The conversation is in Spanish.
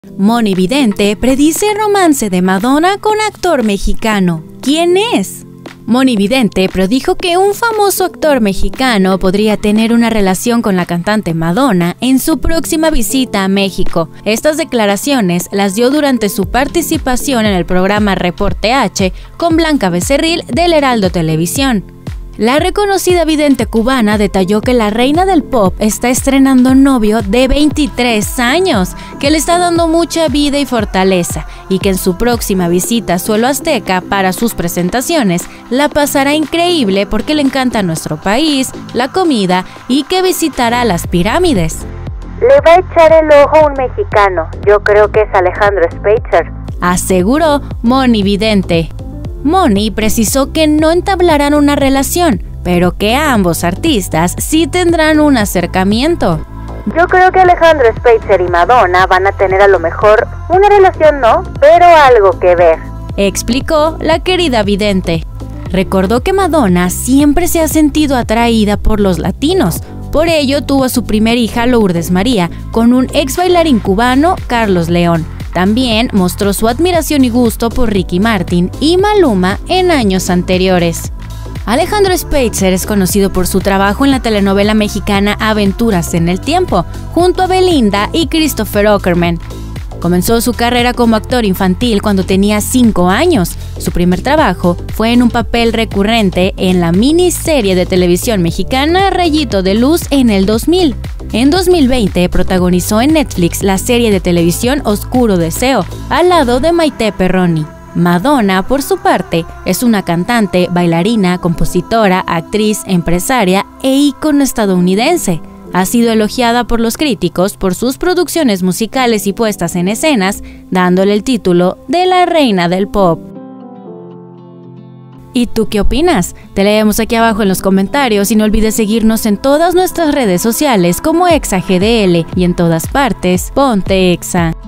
Moni Vidente predice romance de Madonna con actor mexicano. ¿Quién es? Moni Vidente predijo que un famoso actor mexicano podría tener una relación con la cantante Madonna en su próxima visita a México. Estas declaraciones las dio durante su participación en el programa Reporte H con Blanca Becerril del Heraldo Televisión. La reconocida vidente cubana detalló que la reina del pop está estrenando novio de 23 años, que le está dando mucha vida y fortaleza, y que en su próxima visita a Suelo Azteca para sus presentaciones la pasará increíble porque le encanta nuestro país, la comida y que visitará las pirámides. Le va a echar el ojo a un mexicano, yo creo que es Alejandro Speicher, aseguró Moni Vidente. Moni precisó que no entablarán una relación, pero que ambos artistas sí tendrán un acercamiento. Yo creo que Alejandro Speicher y Madonna van a tener a lo mejor una relación, no, pero algo que ver, explicó la querida vidente. Recordó que Madonna siempre se ha sentido atraída por los latinos, por ello tuvo a su primer hija Lourdes María con un ex bailarín cubano, Carlos León. También mostró su admiración y gusto por Ricky Martin y Maluma en años anteriores. Alejandro Speicher es conocido por su trabajo en la telenovela mexicana Aventuras en el Tiempo, junto a Belinda y Christopher Uckerman. Comenzó su carrera como actor infantil cuando tenía 5 años. Su primer trabajo fue en un papel recurrente en la miniserie de televisión mexicana Rayito de Luz en el 2000. En 2020 protagonizó en Netflix la serie de televisión Oscuro Deseo, al lado de Maite Perroni. Madonna, por su parte, es una cantante, bailarina, compositora, actriz, empresaria e ícono estadounidense. Ha sido elogiada por los críticos por sus producciones musicales y puestas en escenas, dándole el título de la reina del pop. ¿Y tú qué opinas? Te leemos aquí abajo en los comentarios y no olvides seguirnos en todas nuestras redes sociales como ExaGDL y en todas partes, ponte Exa.